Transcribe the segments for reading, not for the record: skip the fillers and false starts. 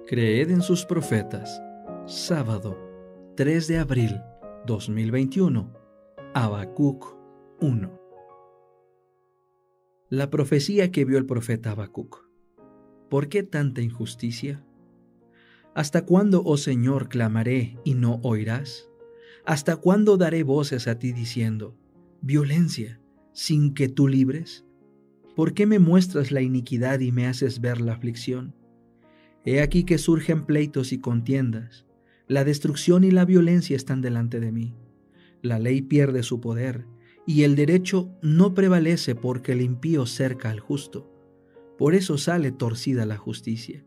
Creed en sus profetas. Sábado, 3 de abril 2021. Habacuc 1. La profecía que vio el profeta Habacuc. ¿Por qué tanta injusticia? ¿Hasta cuándo, oh Señor, clamaré y no oirás? ¿Hasta cuándo daré voces a ti diciendo, violencia, sin que tú libres? ¿Por qué me muestras la iniquidad y me haces ver la aflicción? He aquí que surgen pleitos y contiendas. La destrucción y la violencia están delante de mí. La ley pierde su poder, y el derecho no prevalece porque el impío cerca al justo. Por eso sale torcida la justicia.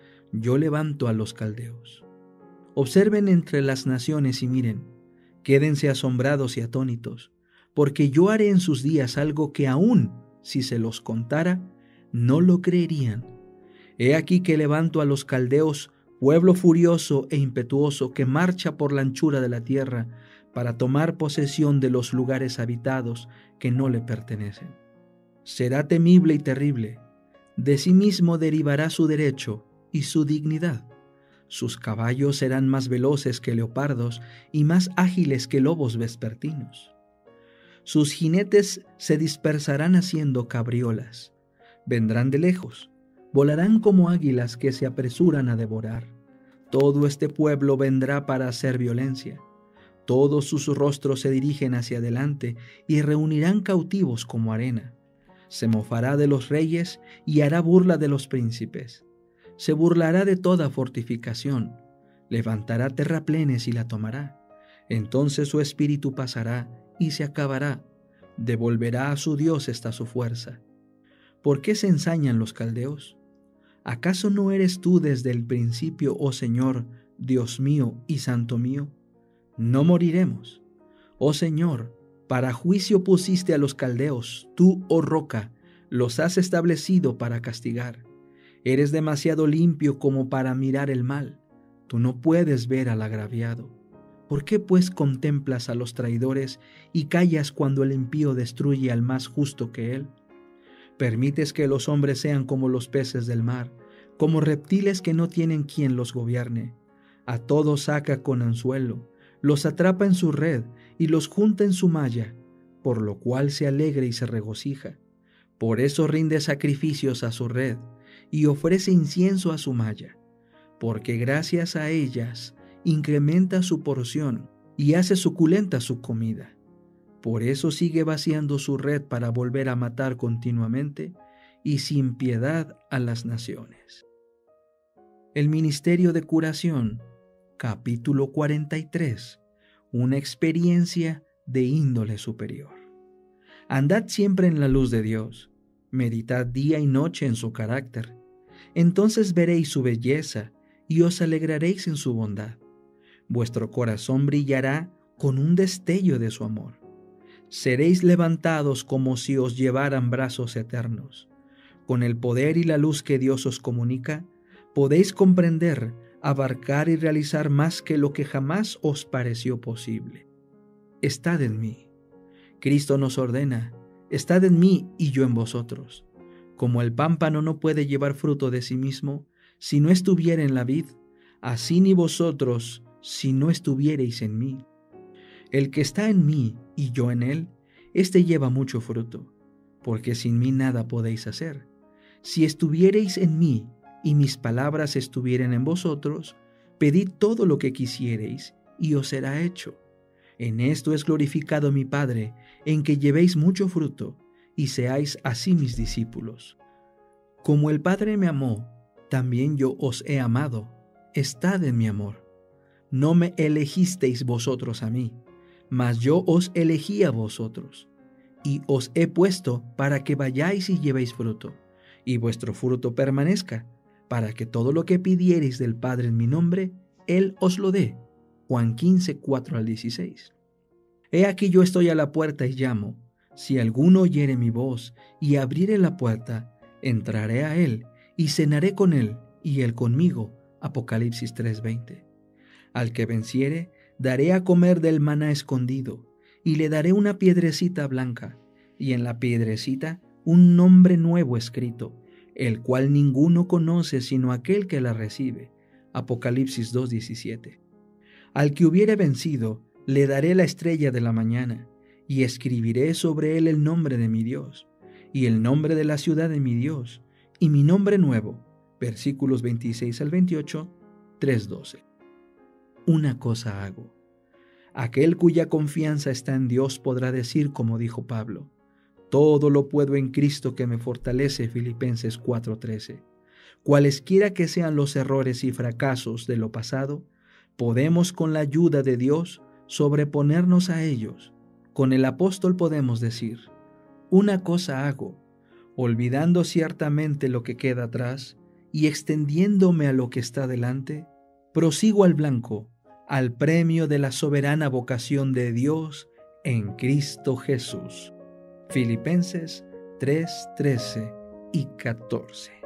Yo levanto a los caldeos. Observen entre las naciones y miren, quédense asombrados y atónitos, porque yo haré en sus días algo que aún, si se los contara, no lo creerían. He aquí que levanto a los caldeos, pueblo furioso e impetuoso que marcha por la anchura de la tierra para tomar posesión de los lugares habitados que no le pertenecen. Será temible y terrible. De sí mismo derivará su derecho y su dignidad. Sus caballos serán más veloces que leopardos y más ágiles que lobos vespertinos. Sus jinetes se dispersarán haciendo cabriolas. Vendrán de lejos. Volarán como águilas que se apresuran a devorar. Todo este pueblo vendrá para hacer violencia. Todos sus rostros se dirigen hacia adelante y reunirán cautivos como arena. Se mofará de los reyes y hará burla de los príncipes. Se burlará de toda fortificación. Levantará terraplenes y la tomará. Entonces su espíritu pasará y se acabará. Devolverá a su Dios esta su fuerza. ¿Por qué se ensañan los caldeos? ¿Acaso no eres tú desde el principio, oh Señor, Dios mío y Santo mío? No moriremos. Oh Señor, para juicio pusiste a los caldeos, tú, oh roca, los has establecido para castigar. Eres demasiado limpio como para mirar el mal. Tú no puedes ver al agraviado. ¿Por qué pues contemplas a los traidores y callas cuando el impío destruye al más justo que él? Permites que los hombres sean como los peces del mar, como reptiles que no tienen quien los gobierne. A todos saca con anzuelo, los atrapa en su red y los junta en su malla, por lo cual se alegra y se regocija. Por eso rinde sacrificios a su red y ofrece incienso a su malla, porque gracias a ellas incrementa su porción y hace suculenta su comida. Por eso sigue vaciando su red para volver a matar continuamente y sin piedad a las naciones. El ministerio de curación, capítulo 43, una experiencia de índole superior. Andad siempre en la luz de Dios, meditad día y noche en su carácter. Entonces veréis su belleza y os alegraréis en su bondad. Vuestro corazón brillará con un destello de su amor. Seréis levantados como si os llevaran brazos eternos. Con el poder y la luz que Dios os comunica, podéis comprender, abarcar y realizar más que lo que jamás os pareció posible. Estad en mí. Cristo nos ordena, estad en mí y yo en vosotros. Como el pámpano no puede llevar fruto de sí mismo si no estuviera en la vid, así ni vosotros si no estuviereis en mí. El que está en mí y yo en él, éste lleva mucho fruto, porque sin mí nada podéis hacer. Si estuviereis en mí y mis palabras estuvieren en vosotros, pedid todo lo que quisiereis y os será hecho. En esto es glorificado mi Padre, en que llevéis mucho fruto y seáis así mis discípulos. Como el Padre me amó, también yo os he amado. Estad en mi amor. No me elegisteis vosotros a mí, mas yo os elegí a vosotros, y os he puesto para que vayáis y llevéis fruto, y vuestro fruto permanezca, para que todo lo que pidiereis del Padre en mi nombre, Él os lo dé. Juan 15, 4-16. He aquí yo estoy a la puerta y llamo. Si alguno oyere mi voz y abriere la puerta, entraré a él y cenaré con él y él conmigo. Apocalipsis 3:20. Al que venciere, daré a comer del maná escondido, y le daré una piedrecita blanca, y en la piedrecita un nombre nuevo escrito, el cual ninguno conoce sino aquel que la recibe. Apocalipsis 2:17. Al que hubiere vencido, le daré la estrella de la mañana, y escribiré sobre él el nombre de mi Dios, y el nombre de la ciudad de mi Dios, y mi nombre nuevo. Versículos 26 al 28, 3:12. Una cosa hago. Aquel cuya confianza está en Dios podrá decir, como dijo Pablo, todo lo puedo en Cristo que me fortalece, Filipenses 4:13. Cualesquiera que sean los errores y fracasos de lo pasado, podemos con la ayuda de Dios sobreponernos a ellos. Con el apóstol podemos decir, una cosa hago, olvidando ciertamente lo que queda atrás y extendiéndome a lo que está delante, prosigo al blanco, al premio de la soberana vocación de Dios en Cristo Jesús. Filipenses 3:13 y 14.